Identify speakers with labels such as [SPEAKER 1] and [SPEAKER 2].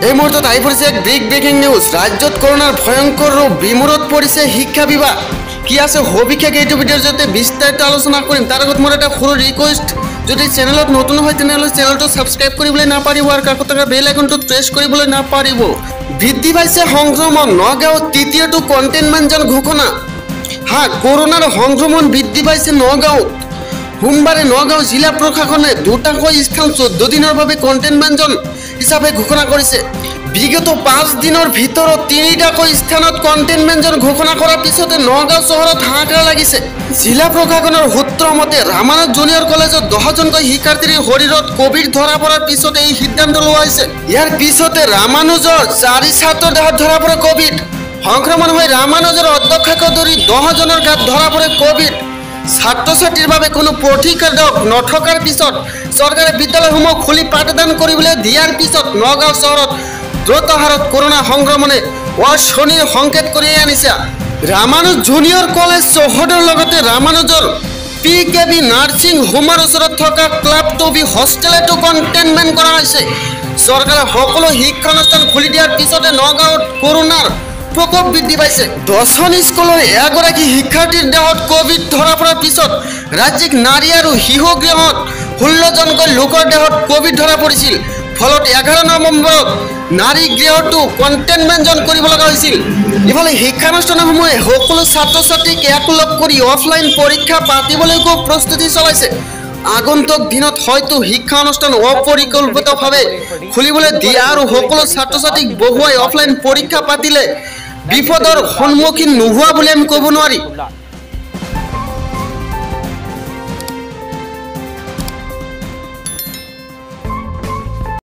[SPEAKER 1] এই মুহূর্তত আহি পৰিছে এক বিগ ব্ৰেকিং নিউজ। ৰাজ্যত কৰোনাৰ ভয়ংকৰ ৰূপ বিমূৰত পৰিছে শিক্ষা বিভাগ। কি আছে সবিশেষ এইটো ভিডিঅ'ৰ জৰিয়তে বিস্তাৰিত আলোচনা কৰিম। তাৰ আগত মোৰ এটা সৰু ৰিকুৱেষ্ট, যদি চেনেলত নতুন হয় তেনেহ'লে চেনেলটো ছাবস্ক্ৰাইব কৰিবলৈ নাপাৰিব আৰু কাষত থকা বেল আইকনটো প্ৰেছ কৰিবলৈ নাপাৰিব। বৃদ্ধি পাইছে সংক্ৰমণ, নগাঁৱত তৃতীয়টো কণ্টেইনমেণ্ট জ'ন ঘোষণা। কৰোনাৰ সংক্ৰমণ বৃদ্ধি পাইছে নগাঁৱত। সোমবাৰে নগাঁও জিলা প্ৰশাসনে দুটাকৈ স্থান 14 দিনৰ বাবে কণ্টেইনমেণ্ট জ'ন হিচাপে ঘোষণা কৰিছে। বিগত 5 দিনৰ ভিতৰত 3টাকৈ স্থানত কণ্টেইনমেণ্ট জ'ন ঘোষণা কৰাৰ পিছতে নগাঁও চহৰত হাহাকাৰ লাগিছে। জিলা প্ৰশাসনৰ সূত্ৰ মতে ৰামানুজ জুনিয়ৰ কলেজত 10জনকৈ শিক্ষাৰ্থীৰ শৰীৰত কোভিড ধৰা পৰাৰ পিছতে এই সিদ্ধান্ত লোৱা হৈছে। ইয়াৰ পিছতে ৰামানুজৰ 4 ছাত্ৰৰ দেহত ধৰা পৰে কোভিড। সংক্ৰমণ হৈ ৰামানুজৰ অধ্যক্ষকে ধৰি 10জনৰ গাত ধৰা পৰে কোভিড। ছাত্ৰ ছাত্ৰীৰ বাবে কোনো প্ৰতিষেধক নথকাৰ পিছত চৰকাৰে বিদ্যালয়সমূহ খুলি পাঠদান কৰিবলৈ দিয়াৰ পিছত নগাঁও চহৰত দ্ৰুত হাৰত কৰোনা সংক্ৰমণে অশনিৰ সংকেত কঢ়িয়াই আনিছে। ৰামানুজ জুনিয়ৰ কলেজ চৌহদৰ লগতে ৰামানুজৰ PKB নাৰ্ছিং হোমৰ ওচৰত থকা ক্লাব টবি হোষ্টেলতো কণ্টেইনমেণ্ট কৰা হৈছে। চৰকাৰে সকলো শিক্ষানুষ্ঠান খুলি দিয়াৰ পিছতে নগাঁৱত কৰোনাৰ প্ৰকোপ বৃদ্ধি পাইছে। 10খন স্কুলৰ এগৰাকী শিক্ষাৰ্থীৰ দেহত কোভিড ধৰা পৰাৰ পিছত ৰাজ্যিক নাৰী আৰু শিশু গৃহত 16জনকৈ লোকৰ দেহত কোভিড ধৰা পৰিছিল। ফলত 11 নৱেম্বৰত নাৰী গৃহটো কণ্টেইনমেণ্ট জ'ন কৰিব লগা হৈছিল। ইফালে শিক্ষানুষ্ঠানসমূহে সকলো ছাত্ৰ ছাত্ৰীক একলগ কৰি অফলাইন পৰীক্ষা পাতিবলৈকো প্ৰস্তুতি চলাইছে। আগন্তুক দিনত হয়তো শিক্ষানুষ্ঠান অপৰিকল্পিতভাৱে খুলিবলৈ দিয়ে আৰু সকলো ছাত্ৰ ছাত্ৰীক বহুৱাই অফলাইন পৰীক্ষা পাতিলে বিপদৰ সন্মুখীন নোহোৱা বুলি আমি ক'ব নোৱাৰি।